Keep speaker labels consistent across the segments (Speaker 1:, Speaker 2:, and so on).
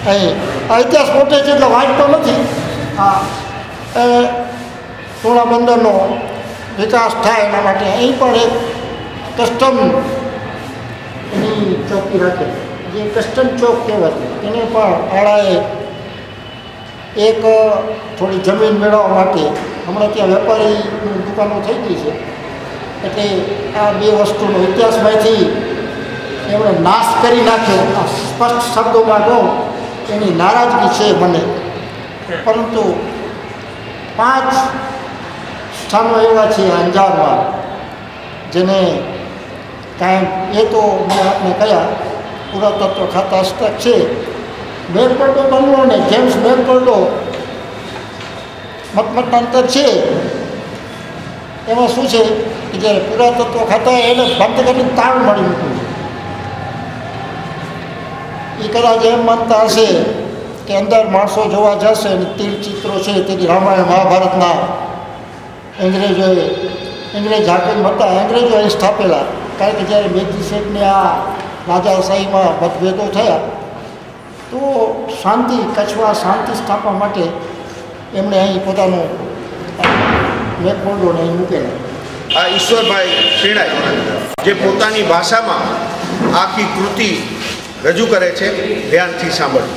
Speaker 1: અહીં આ ઇતિહાસ પોતે છે એટલે વાંચતો નથી. હા, એ તુણા બંદરનો વિકાસ થાય એના માટે અહીં પણ એક કસ્ટમ એની ચોકી રાખે, જે કસ્ટમ ચોક કહેવાય, એને પણ આળાએ એક થોડી જમીન મેળવવા માટે હમણાં ત્યાં વેપારીની દુકાનો થઈ ગઈ છે, એટલે આ બે વસ્તુનો ઇતિહાસમાંથી એમણે નાશ કરી નાખ્યો. સ્પષ્ટ શબ્દોમાં કહું એની નારાજગી છે મને. પરંતુ 5 સ્થાનો એવા છે અંજારમાં જેને કાંઈ એ તો મેં આપણે કયા પુરાતત્વ ખાતા હસ્તક છે. મેરકોટો બનવો ને જેમ્સ મેરકોટો મતમતાંતર છે. એમાં શું છે કે જ્યારે પુરાતત્વ ખાતા એને બંધ કરીને તાળ મળી મૂક્યું છે. એ કદાચ એમ માનતા હશે કે અંદર માણસો જોવા જશે અને તીર ચિત્રો છે તેથી રામાયણ મહાભારતના અંગ્રેજ હાકમ હતા, અંગ્રેજો અહીં સ્થાપેલા. કારણ કે જ્યારે મેઘજી શેઠને આ રાજાશાહીમાં મતભેદો થયા તો કચ્છમાં શાંતિ સ્થાપવા માટે એમણે અહીં પોતાનું મેઘમંડળને અહીં મૂકેલા.
Speaker 2: આ ઈશ્વરભાઈ શેણાઈ જે પોતાની ભાષામાં આખી કૃતિ રજૂ કરે છે, ધ્યાનથી સાંભળો.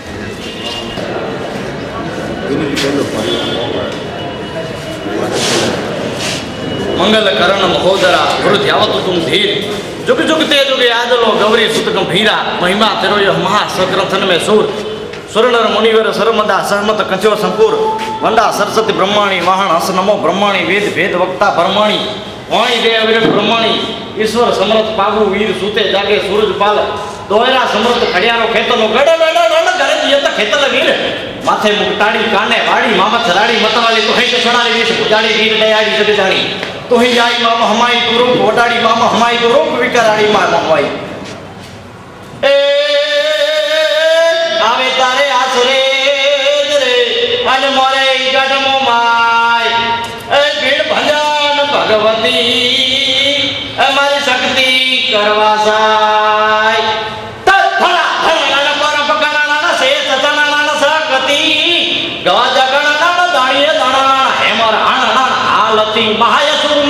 Speaker 3: મંગલ કરણ મહોદરા વૃદ્ધ યાવત તુમ ધીર जुग जुग ते जुगे आदलो गौरी सुत गंभीरा महिमा तेरो यह महासग्रंथन में सूर सुरनर मुनिवर सरमदा सहमत कंचो संपूर वंदा सरस्वती ब्रह्माणी वाहन हस नमो ब्रह्माणी वेद भेद वक्ता ब्रह्माणी वाणी दे अविरत ब्रह्माणी ईश्वर समर्थ पागु वीर सूते जागे सूरज पाल दोहरा समर्थ खड़ियारो खेतनो गड़ गड़ गड़ गरज यत खेतल वीर माथे मुक्ताड़ी काने वाड़ी मामत राड़ी मतवाली तो है छड़ाली विष पुजाड़ी वीर दयाड़ी जग जानी तो ही जाई मामा हमाई गुरु वडाड़ी मामा हमाई गुरु विकराड़ी मामा हमाई ए आवे तारे आसरे रे अन मोरे गडमो माय ए भीड़ भजन भगवती हमारी शक्ति करवा साय तथड़ा धरण पर पकड़ना से सचना सकती गज गणना दाणिये दाणा हेमर हणना हालती महाय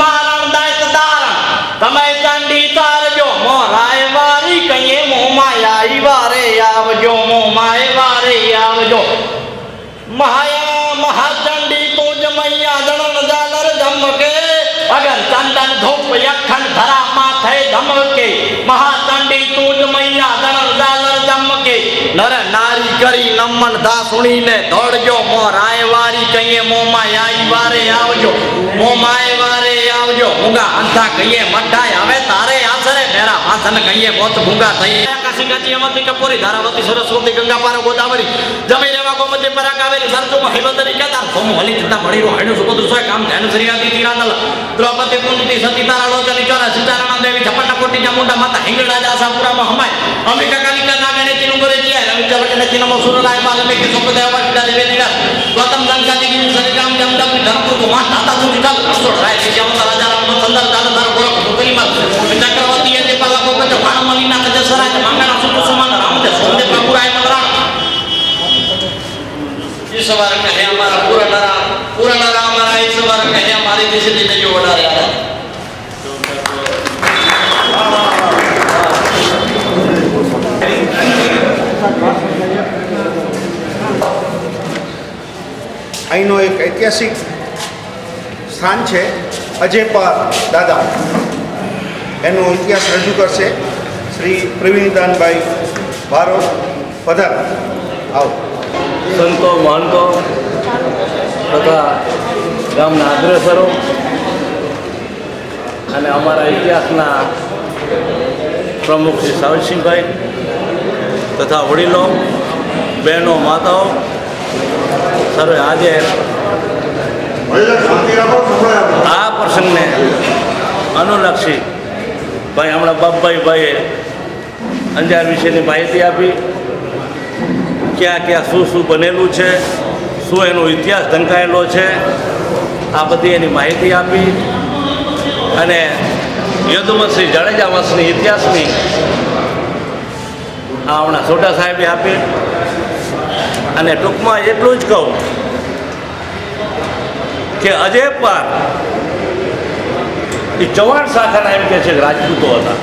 Speaker 3: તમે ચાંડી તારજો મોરાય વારી કઈએ મોમાય આવી વારે આવજો મોમાય વારે આવજો મહાયા મહાચંડી તું જ મૈયા જણન જાલર ધમકે અગર ચંદન ધૂપ યખંડ ધરા માથે ધમકે મહાચંડી તું જ મૈયા જણન જાલર ધમકે નર નારી કરી નમન દાસુણીને દોડજો મોરાય વારી કઈએ મોમાય આવી વારે આવજો મોમાય વારે આવજો મૂંગા અંધા કહીએ મઢાય હવે તારે આસરે મેરા માથન કહીએ મોત ભૂંગા થઈ આકાશી ગતિ અમતી કપૂરી ધારાવતી સરસ્વતી ગંગા પાર ગોદાવરી જમી રેવા ગોમતી પરા કાવેરી સરજુ મહિમતરી કેદાર સોમ હલી ચિંતા ભણીરો હાડ્યો સુપુત્ર સોય કામ ધ્યાન શ્રીયાદી તીરાંદલ દ્રૌપદી કુંતી સતી તારા લોચની ચોરા સીતારામ દેવી ઝપટા કોટી ચામુંડા માતા હિંગળા જાસાપુરામાં હમાય અંબિકા કાલિકા નાગણે ચિનુગરે ચિયા રવિ ચવટને ચિનમો સુરલાય માલમે કે સોપદેવ વાટિડા દેવે નીડા ગૌતમ ગંગાજી ગિરી સરિરામ જમદમ ધરપુ તો મા તાતા સુધી ચાલ અસોડ રાય કે જમતા રાજા રામ સંદર દાલ દાર ગોળ કોકલી માં ચક્રવર્તી એ જે પાલા કોક જો પાણ મલીના કજે સરાય માંગણા સુપુ સમાન રામ દે સોંદે પ્રભુરાય મગરાણ ઈશ્વર કહે અમારા પૂરણરા અમારા ઈશ્વર કહે અમારી દિશે દિને જો વડારે આયા
Speaker 2: અહીંનો એક ઐતિહાસિક સ્થાન છે અજેપાર દાદા. એનો ઇતિહાસ રજૂ કરશે શ્રી પ્રવીણદાનભાઈ ભારોટ. પધાર આવો.
Speaker 4: સંતો મહંતો તથા ગામના અગ્રેસરો અને અમારા ઇતિહાસના પ્રમુખ શ્રી સાવરસિંહભાઈ તથા વડીલો, બહેનો, માતાઓ સર્વે આજે આ પ્રસંગને અનુલક્ષી ભાઈ હમણાં બાપભાઈએ અંજાર વિશેની માહિતી આપી. ક્યાં ક્યાં શું શું બનેલું છે, શું એનો ઇતિહાસ ઢંકાયેલો છે, આ બધી એની માહિતી આપી. અને યદુવંશી જાડેજા વંશની ઇતિહાસની આ હમણાં છોટા સાહેબે આપી. અને ટૂંકમાં એટલું જ કહું કે અજયપાર એ ચૌહાણ શાખાના એમ કહે છે કે રાજપૂતો હતા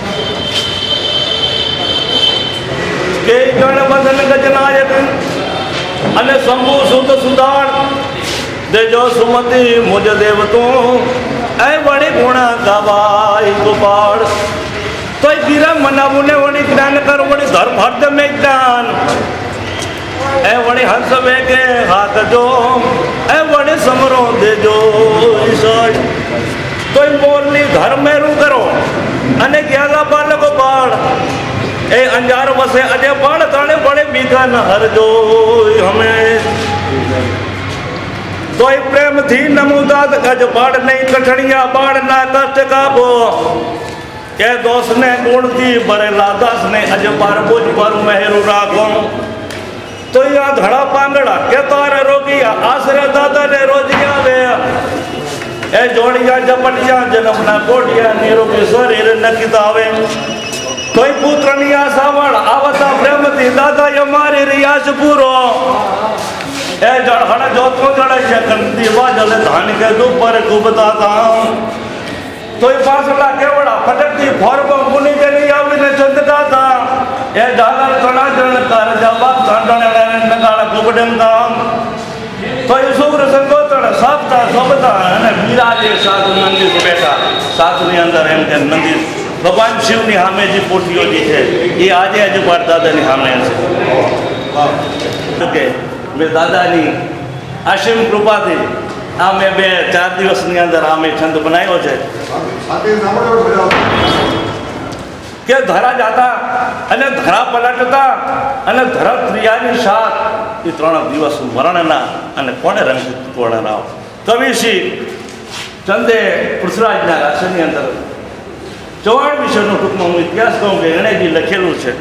Speaker 4: કે ગણબંધન ગજનાયક અને શંભુ સુત સુદાણ દેજો સુમતિ મુજ દેવતું એ વળી ગુણા ગાવાય ગોપાળ તો ગીરા મનાવુને વળી જ્ઞાન કર વળી ધર્મ હર્દ મેં જ્ઞાન એ વળી હંસ વેગે હાથ જો એ વળી સમરો દેજો ઈશ્વર તો મોરની ધર્મેરું કરો અને ગયા બાલકો બાળ એ અંજાર વસે અજે બાળ તણે બળે બીઘા ન હરજો હમે તોય પ્રેમથી નમુદાદ ગજ બાળ નહીં કઠણિયા બાળ ના કષ્ટ કાબો કે દોષને ગુણથી ભરેલા દાસને અજપાર બુજ પર મહેરું રાખો તો આ ધડા પાંગડા કે તારે રોગિયા આશરે દાદા ને રોજી આવે એ જોડિયા ઝપટિયા જન્મના કોડિયા નિરોગી શરીર નકીતા આવે તોય પુત્રની આશાવળ આવતા પ્રેમથી દાદા અમારી રિયાસ પૂરો એ જળહણ જોતો જળે છે કંતી વાજલે ધાન કે દુપર કુબતા હતા તોય પાછલા કેવડા ફટકતી ફોરબો મુનિ જની આવીને ચંદતા હતા એ ડાલર તણા જણ કર જવાબ તંડણે નગાળ કુબડંગા તોય સુગ્ર સંગોતણ સાપતા સોબતા અને બિરાજે સાધુ નંદી બેઠા સાધુની અંદર એમ કે નંદી ભગવાન શિવની સામે જે પોટીઓ જે છે એ આજે અજપાર દાદાની સામે છે કે મેં દાદાની આશીમ કૃપાથી આ મેં 2-4 દિવસની અંદર આ મેં છંદ બનાવ્યો છે કે ધરા જાતા અને ધરા પલટતા અને ધરા ક્રિયાની સાથ એ 3 દિવસ મરણના અને કોને રંગ તોડના કવિશ્રી ચંદે પૃથ્વીરાજના રાશિની અંદર ચૌહાણ વિશેનો ટૂંકમાં હું ઇતિહાસ કહું કે એણે જે લખેલું છે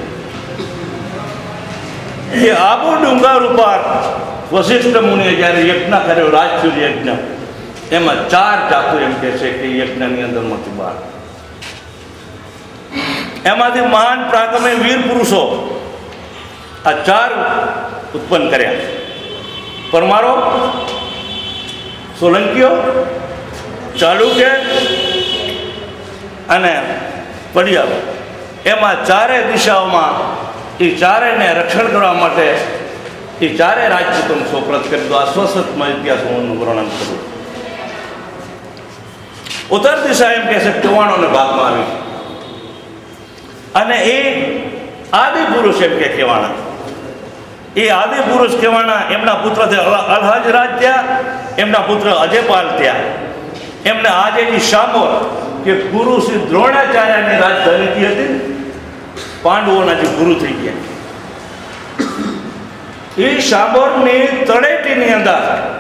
Speaker 4: એ આબુ ડુંગર ઉપર વશિષ્ઠ મુનિએ જ્યારે યજ્ઞ કર્યો રાજસૂર્ય યજ્ઞ એમાં 4 જાતો એમ કહે છે કે યજ્ઞની અંદરમાંથી બહાર એમાંથી મહાન પ્રાક્રમી વીર પુરુષો આ 4 ઉત્પન્ન કર્યા પરમારો સોલંકીઓ ચાલુક્ય અને પડિયાળો એમાં 4 દિશાઓમાં એ 4ને રક્ષણ કરવા માટે એ 4 રાજપૂતોને સોપરત કરી દો આ સ્વસતમાં ઇતિહાસનું વર્ણન કરું ઉત્તર દિશા એમ કહે છે ચૌહાણોને ભાગમાં આવી અને એ આદિ પુરુષ એમ કે કહેવાના એ આદિ પુરુષ કહેવાના એમના પુત્ર અલહજ રાજ થયા એમના પુત્ર અજયપાલ થયા એમને આજે જે શામોર કે ગુરુ શ્રી દ્રોણાચાર્યની રાજધાની હતી પાંડવોના જે ગુરુ થઈ ગયા એ શામોરની તળેટીની અંદર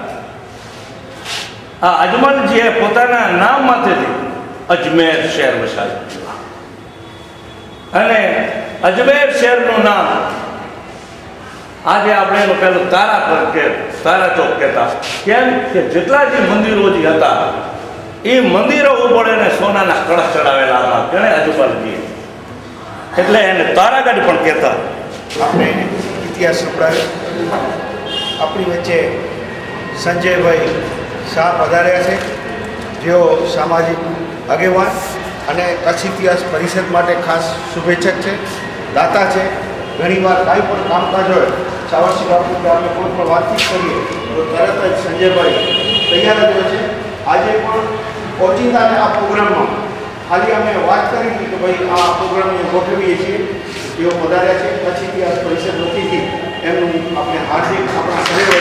Speaker 4: આ અજમલજીએ પોતાના નામ માથેથી અજમેર શહેર વસાવ્યું અને અજમેર શહેરનું નામ આજે આપણે એનું પહેલું તારા ચોક કહેતા કેમ કે જેટલા જે મંદિરો જે હતા એ મંદિરો ઉપર એને સોનાના કળશ ચડાવેલા હતા કેણે અજમલજીએ એટલે એને તારાગઢ પણ કહેતા
Speaker 2: આપણે ઇતિહાસ સંભળાવ્યો આપણી વચ્ચે સંજયભાઈ શાહ પધાર્યા છે જેઓ સામાજિક આગેવાન અને કચ્છ ઇતિહાસ પરિષદ માટે ખાસ શુભેચ્છક છે દાતા છે ઘણીવાર કાંઈ પણ કામકાજ હોય સાવરસી બાપુ કે આપણે કોઈ પણ વાતચીત કરીએ તો તરત જ સંજયભાઈ તૈયાર જ હોય છે આજે પણ ઓચિંતાને આ પ્રોગ્રામમાં ખાલી અમે વાત કરી હતી કે ભાઈ આ પ્રોગ્રામને ગોઠવીએ છીએ તેઓ પધાર્યા છે કચ્છ ઇતિહાસ પરિષદ વતીથી એમનું આપણે હાર્દિક આપણા સર્વે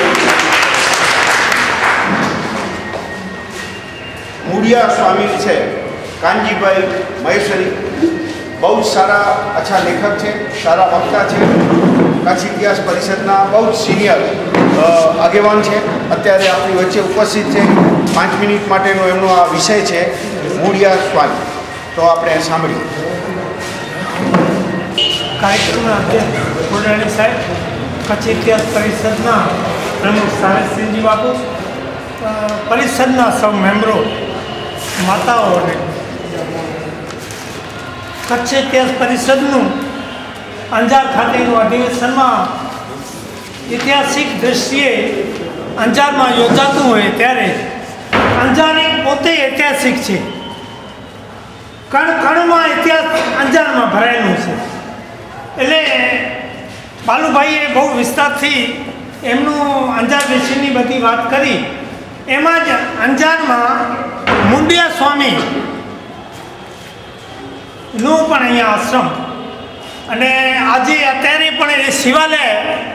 Speaker 2: મૂળિયા સ્વામી છે કાનજીભાઈ મહેશ્વરી બહુ જ સારા અચ્છા લેખક છે સારા વક્તા છે કચ્છ ઇતિહાસ પરિષદના બહુ જ સિનિયર આગેવાન છે અત્યારે આપણી વચ્ચે ઉપસ્થિત છે 5 મિનિટ માટેનો એમનો આ વિષય છે મૂળિયા સ્વામી તો આપણે સાંભળીએ
Speaker 5: કાર્યક્રમના અધ્યક્ષ કોડાણી સાહેબ કચ્છ ઇતિહાસ પરિષદના પ્રમુખ સારસિંહજી બાપુ પરિષદના સૌ મેમ્બરો માતાઓ અને કચ્છ ઇતિહાસ પરિષદનું અંજાર ખાતેનું અધિવેશનમાં ઐતિહાસિક દ્રષ્ટિએ અંજારમાં યોજાતું હોય ત્યારે અંજાર એક પોતે ઐતિહાસિક છે. કણ કણમાં ઇતિહાસ અંજારમાં ભરાયેલું છે. એટલે બાલુભાઈએ બહુ વિસ્તારથી એમનું અંજાર વિશેની બધી વાત કરી. એમાં જ અંજારમાં મુંડિયા સ્વામીનું પણ અહીંયા આશ્રમ અને આજે અત્યારે પણ એ શિવાલય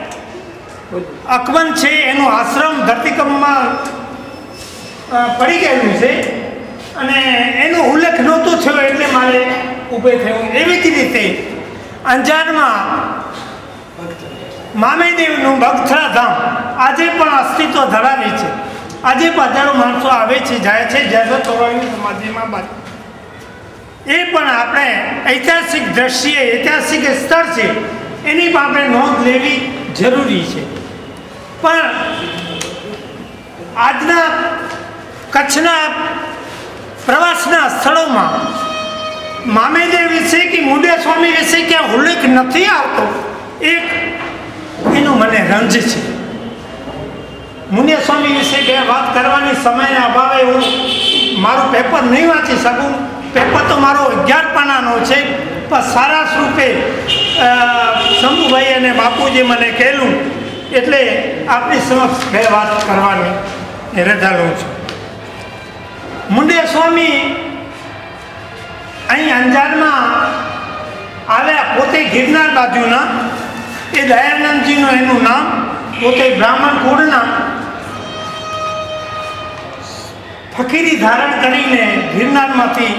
Speaker 5: અકબંધ છે એનું આશ્રમ ધરતીકંપમાં પડી ગયેલું છે અને એનો ઉલ્લેખ નહોતો થયો એટલે મારે ઊભે થયું. એવી જ રીતે અંજારમાં મામેદેવનું બગથરા ધામ આજે પણ અસ્તિત્વ ધરાવે છે. આજે પણ હજારો માણસો આવે છે, જાય છે જયસત તોરણની સમાધિમાં બાદ. એ પણ આપણે ઐતિહાસિક દ્રષ્ટિએ ઐતિહાસિક સ્થળ છે એની પણ આપણે નોંધ લેવી જરૂરી છે. પણ આજના કચ્છના પ્રવાસના સ્થળોમાં મામેદેવ વિશે કે મુંડિયા સ્વામી વિશે ક્યાં ઉલ્લેખ નથી આવતો. એક એનું મને રંજ છે. મુંડિયા સ્વામી વિશે બે વાત કરવાની સમયના અભાવે હું મારું પેપર નહીં વાંચી શકું. પેપર તો મારો 11 પાનાનો છે, પણ સારા સ્વરૂપે શંભુભાઈ અને બાપુજી મને કહેલું એટલે આપણી સમક્ષ બે વાત કરવાની રજા લઉં છું. મુંડિયા સ્વામી અહીં અંજારમાં આવ્યા, પોતે ગિરનાર બાજુના. એ દયાનંદજીનું એનું નામ, પોતે બ્રાહ્મણ કુળના. ફકીરી ધારણ કરીને ગિરનારમાંથી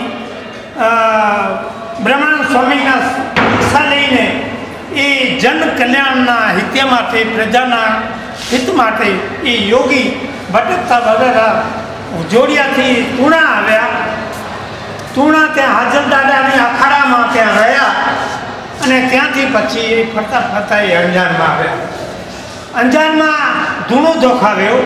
Speaker 5: બ્રહ્માનંદ સ્વામીના દીક્ષા લઈને એ જન કલ્યાણના હિત માટે, પ્રજાના હિત માટે એ યોગી ભટકતા વગેરે જોડિયાથી તુણા આવ્યા. તુણા ત્યાં હાજર દાદાની અખાડામાં ત્યાં રહ્યા અને ત્યાંથી પછી એ ફરતા ફરતા એ અંજારમાં આવ્યા. અંજારમાં ધૂણો જોખાવ્યો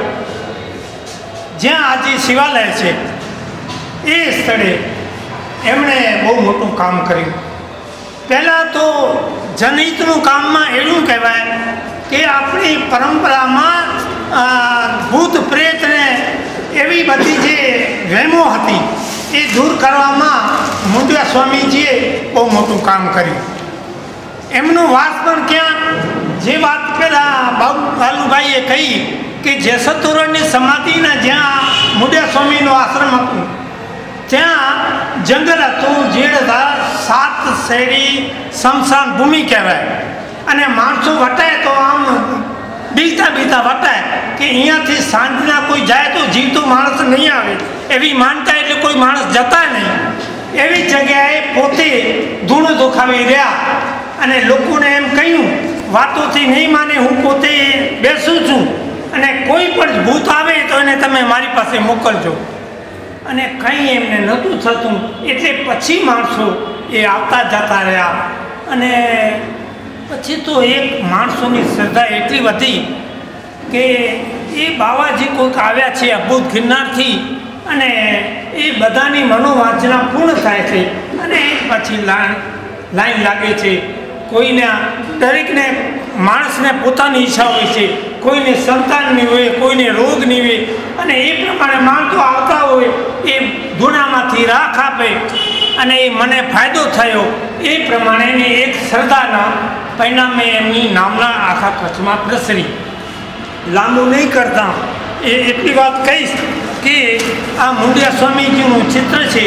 Speaker 5: જ્યાં આજે શિવાલય છે. એ સ્થળે એમણે બહુ મોટું કામ કર્યું. પહેલાં તો જનહિતનું કામમાં એવું કહેવાય કે આપણી પરંપરામાં ભૂત પ્રેતને એવી બધી જે વહેમો હતી એ દૂર કરવામાં મુંડિયા સ્વામીજીએ બહુ મોટું કામ કર્યું. એમનું વાસ પણ ક્યાં, જે વાત પહેલાં બાલુભાઈએ કહી કે જયસત તોરણની સમાધિના જ્યાં મુંડિયા સ્વામીનો આશ્રમ હતું ત્યાં જંગલ હતું, જેડધાર, 7 શેરી સ્મશાન ભૂમિ કહેવાય. અને માણસો વટાય તો આમ બીતા વટાય કે અહીંયાથી સાંજના કોઈ જાય તો જીવતો માણસ નહીં આવે એવી માનતા, એટલે કોઈ માણસ જતા નહીં. એવી જગ્યાએ પોતે ધૂણો ધોખાવી રહ્યા અને લોકોને એમ કહ્યું, વાતોથી નહીં માને, હું પોતે બેસું છું અને કોઈ પણ ભૂત આવે તો એને તમે મારી પાસે મોકલજો. અને કંઈ એમને નહોતું થતું. એટલે પછી માણસો એ આવતા જતા રહ્યા. અને પછી તો એક માણસોની શ્રદ્ધા એટલી વધી કે એ બાવાજી કોઈક આવ્યા છે અભૂત ગિરનારથી અને એ બધાની મનોવાંચના પૂર્ણ થાય છે અને પછી લાઈન લાગે છે. કોઈને દરેકને માણસને પોતાની ઈચ્છા હોય છે, કોઈને સંતાનની હોય, કોઈને રોગની હોય અને એ પ્રમાણે માણસો આવતા હોય એ ધૂણામાંથી રાખ આપે અને એ મને ફાયદો થયો એ પ્રમાણેની એક શ્રદ્ધાના પરિણામે એમની નામના આખા કચ્છમાં પ્રસરી. લાંબુ નહીં કરતા એ એટલી વાત કહીશ કે આ મુંડિયા સ્વામીજીનું ચિત્ર છે.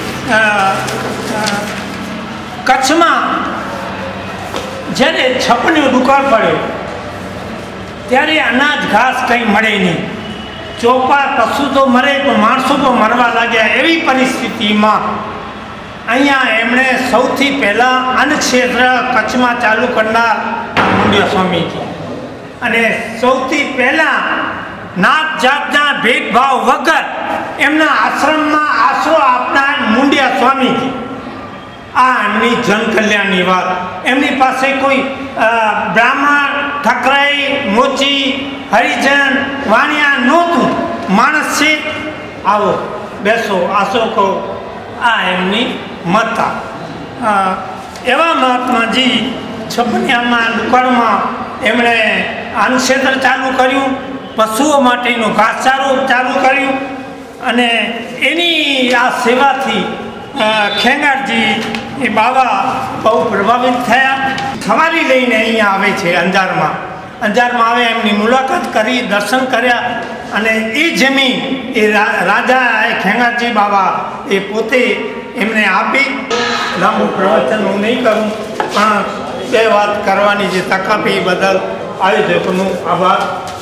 Speaker 5: કચ્છમાં જ્યારે છપનો દુકાળ પડ્યો ત્યારે અનાજ ઘાસ કંઈ મળે નહીં. ચોપા પશુ તો મરે પણ માણસો પણ મરવા લાગ્યા. એવી પરિસ્થિતિમાં અહીંયા એમણે સૌથી પહેલાં અન્ન ક્ષેત્ર કચ્છમાં ચાલુ કરનાર મુંડિયા સ્વામીજી અને સૌથી પહેલાં નાત જાતના ભેદભાવ વગર એમના આશ્રમમાં આશરો આપનાર મુંડિયા સ્વામીજી. આ એમની જનકલ્યાણની વાત. એમની પાસે કોઈ બ્રાહ્મણ, ઠકરાઈ, મોચી, હરિજન, વાણિયા નહોતું. માણસ છે, આવો બેસો, આસો કહો, આ એમની મતા. એવા મહાત્માજી છપનિયામાં દુકાળમાં એમણે અન્નક્ષેત્ર ચાલુ કર્યું, પશુઓ માટેનું ઘાસચારો ચાલુ કર્યું અને એની આ સેવાથી ખેંગારજી એ બાબા બહુ પ્રભાવિત થયા. સવારી લઈને અહીંયા આવે છે અંજારમાં આવે, એમની મુલાકાત કરી, દર્શન કર્યા અને એ જમીન એ રાજા ખેંગારજી બાબા એ પોતે એમને આપી. લાંબુ પ્રવચન હું નહીં કરું, પણ બે વાત કરવાની જે તક આપી બદલ આયોજકોનો આભાર.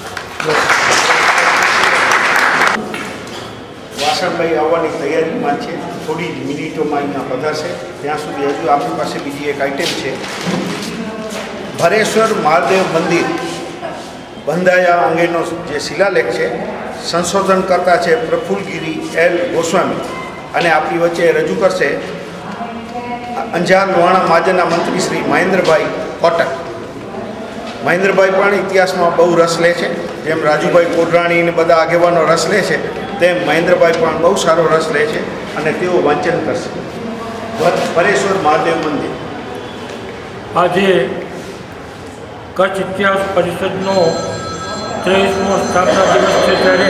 Speaker 2: વાસણભાઈ આવવાની તૈયારીમાં છે, થોડી જ મિનિટોમાં અહીંયા પધારશે. ત્યાં સુધી હજુ આપણી પાસે બીજી એક આઈટમ છે. ભરેશ્વર મહાદેવ મંદિર બંધાયા અંગેનો જે શિલાલેખ છે, સંશોધન કરતા છે પ્રફુલ્લગીરી એલ ગોસ્વામી અને આપણી વચ્ચે રજૂ કરશે અંજાર લોહાણા મહાજનના મંત્રી શ્રી મહેન્દ્રભાઈ કોટક. મહેન્દ્રભાઈ પણ ઇતિહાસમાં બહુ રસ લે છે, જેમ રાજુભાઈ કોડરાણી અને બધા આગેવાનો રસ લે છે, તેમ મહેન્દ્રભાઈ પણ બહુ સારો રસ લે છે અને તેઓ વાંચન કરશે. ભરેશ્વર મહાદેવ મંદિર.
Speaker 6: આજે કચ્છ ઇતિહાસ પરિષદનો 23મો સ્થાપના દિવસ છે, ત્યારે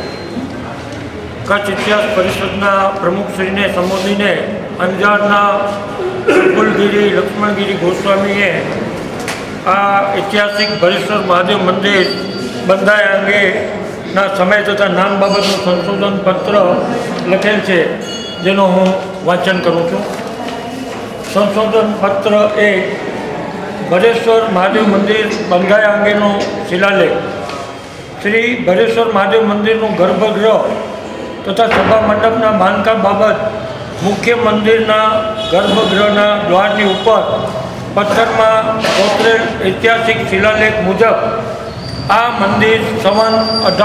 Speaker 6: કચ્છ ઇતિહાસ પરિષદના પ્રમુખશ્રીને સંબોધીને અંજારના પ્રફુલ્લગીરી લક્ષ્મણગીરી ગોસ્વામીએ આ ઐતિહાસિક ભરેશ્વર મહાદેવ મંદિર બંધાયા અંગેના સમય તથા નામ બાબતનું સંશોધન પત્ર લખેલ છે, જેનો હું વાંચન કરું છું. સંશોધન પત્ર એ ભરેશ્વર મહાદેવ મંદિર બંધાયા અંગેનો શિલાલેખ. શ્રી ભરેશ્વર મહાદેવ મંદિરનું ગર્ભગૃહ તથા સભા મંડપના બાંધકામ બાબત મુખ્ય મંદિરના ગર્ભગૃહના દ્વારની ઉપર પથ્થરમાં કોતરેલ ઐતિહાસિક શિલાલેખ મુજબ આ મંદિર સંવત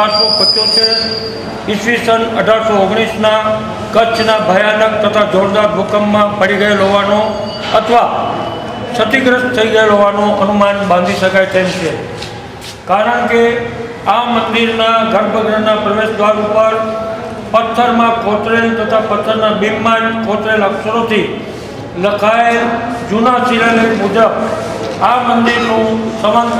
Speaker 6: 1875 ઈસવીસન 1819ના કચ્છના ભયાનક તથા જોરદાર ભૂકંપમાં પડી ગયેલ હોવાનો અથવા ક્ષતિગ્રસ્ત થઈ ગયેલ હોવાનું અનુમાન બાંધી શકાય તેમ છે. કારણ કે આ મંદિરના ગર્ભગૃહના પ્રવેશ દ્વાર ઉપર પથ્થરમાં કોતરેલ તથા પથ્થરના બીમમાં કોતરેલ અક્ષરોથી લખાયેલ જૂના શિલાલેખ મુજબ આ મંદિરનું સંવત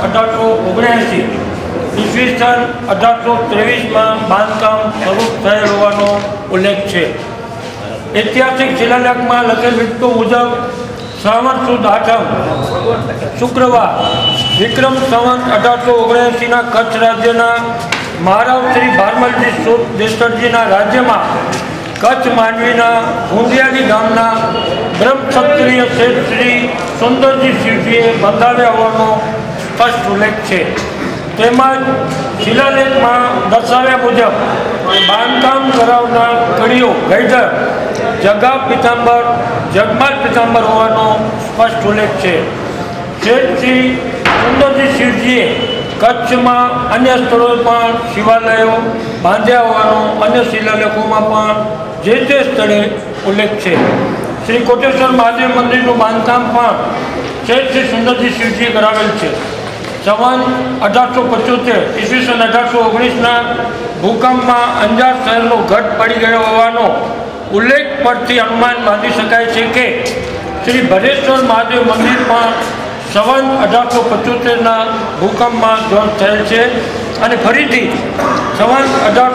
Speaker 6: 1879 ઈસવીસન 1823માં બાંધકામ શરૂ થયેલ હોવાનો ઉલ્લેખ છે. ઐતિહાસિક શિલાલેખમાં લખેલ વિગતો મુજબ શ્રાવણ સુદ આઠમ શુક્રવાર વિક્રમ સંવત 1879ના કચ્છ રાજ્યના મહારાવ શ્રી ભારમલજી સુદ દેસરજીના રાજ્યમાં કચ્છ માંડવીના ગુંદિયાળી ગામના બ્રહ્મક્ષત્રિય શેઠ શ્રી સુંદરજી શિવજીએ બંધાવ્યા હોવાનો સ્પષ્ટ ઉલ્લેખ છે. તેમજ શિલાલેખમાં દર્શાવ્યા મુજબ બાંધકામ કરાવનાર કડીઓ ગૈધર જગા પિતાંબર જગમાલ પિતાંબર હોવાનો સ્પષ્ટ ઉલ્લેખ છે. શેઠ શ્રી સુંદરજી શિવજીએ કચ્છમાં અન્ય સ્થળોએ પણ શિવાલયો બાંધ્યા હોવાનો અન્ય શિલાલેખોમાં પણ જે તે સ્થળે ઉલ્લેખ છે. શ્રી કોટેશ્વર મહાદેવ મંદિરનું બાંધકામ પણ શેઠ શ્રી સુંદરજી શિવજીએ કરાવેલ છે. સંવત 1875 ઈસવીસન 1819ના ભૂકંપમાં અંજાર શહેરનો ઘટ પડી ગયો હોવાનો ઉલ્લેખ પરથી અનુમાન બાંધી શકાય છે કે શ્રી ભરેશ્વર મહાદેવ મંદિર પણ સંવત 1875ના ભૂકંપમાં ધ્વંસ થયેલ છે અને ફરીથી સંવત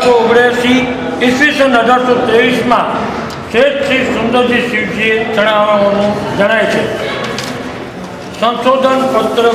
Speaker 6: 1879 ઈસવીસન 1823માં શેઠ શ્રી સુંદરજી શિવજીએ ચડાવવાનું જણાય છે. સંશોધન પત્ર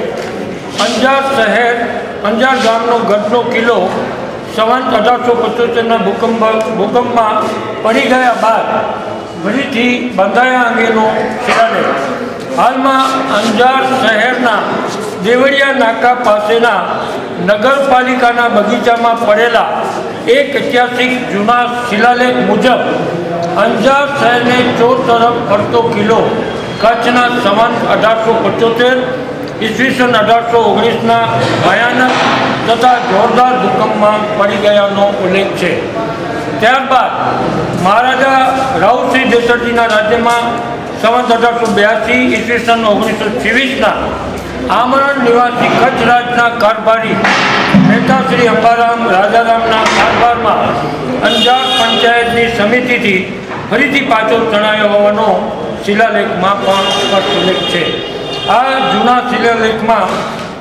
Speaker 6: 2 અંજાર ગામનો ગઢનો કિલ્લો સંવત 1875ના ભૂકંપમાં પડી ગયા બાદ ફરીથી બંધાયા અંગેનો શિલાલેખ. હાલમાં અંજાર શહેરના દેવળિયા નાકા પાસેના નગરપાલિકાના બગીચામાં પડેલા એક ઐતિહાસિક જૂના શિલાલેખ મુજબ અંજાર શહેરને ચોતરફ ફરતો કિલ્લો કચ્છના સંવત 1875 ઈસવીસન 1819ના ભયાનક તથા જોરદાર ભૂકંપમાં પડી ગયાનો ઉલ્લેખ છે. ત્યારબાદ મહારાજા રાવશ્રી દેસરજીના રાજ્યમાં સંવત 1882 ઈસવીસન 1926ના આમરણ નિવાસી કચ્છ રાજના કારભારી મહેતા શ્રી અંબારામ રાજારામના કારભારમાં અંજાર પંચાયતની સમિતિથી ફરીથી પાછો ચણાયો હોવાનો શિલાલેખમાં પણ સ્પષ્ટ ઉલ્લેખ છે. આ જૂના શિલાલેખમાં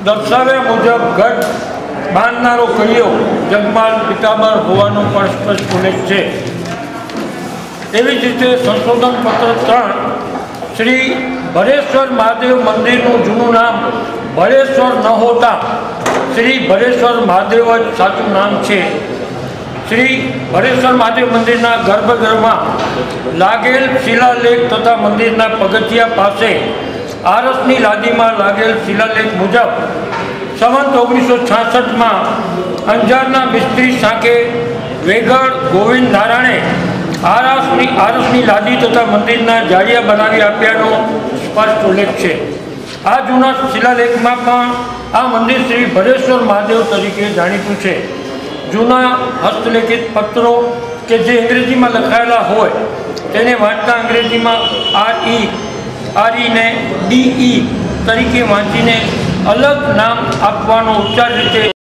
Speaker 6: દર્શાવ્યા મુજબ ગઢ બાંધનારો કળિયો જગમાલ પિતાંબર હોવાનો પણ સ્પષ્ટ ઉલ્લેખ છે. એવી જ રીતે સંશોધન પત્ર 3 શ્રી ભરેશ્વર મહાદેવ મંદિરનું જૂનું નામ ભરેશ્વર ન હોતા શ્રી ભરેશ્વર મહાદેવ જ સાચું નામ છે. શ્રી ભરેશ્વર મહાદેવ મંદિરના ગર્ભગૃહમાં લાગેલ શિલાલેખ તથા મંદિરના પગથિયા પાસે આરસની લાદીમાં લાગેલ શિલાલેખ મુજબ સંવત 1966માં અંજારના મિસ્ત્રી સાંકે વેગડ ગોવિંદ નારાયણે આરસની લાદી તથા મંદિરના જાળિયા બનાવી આપ્યાનો સ્પષ્ટ ઉલ્લેખ છે. આ જૂના શિલાલેખમાં પણ આ મંદિર શ્રી ભરેશ્વર મહાદેવ તરીકે જાણીતું છે. જૂના હસ્તલેખિત પત્રો કે જે અંગ્રેજીમાં લખાયેલા હોય તેને વાંચતા અંગ્રેજીમાં RE ને DE તરીકે વાંચીને અલગ નામ આપવાનો ઉચ્ચાર રીતે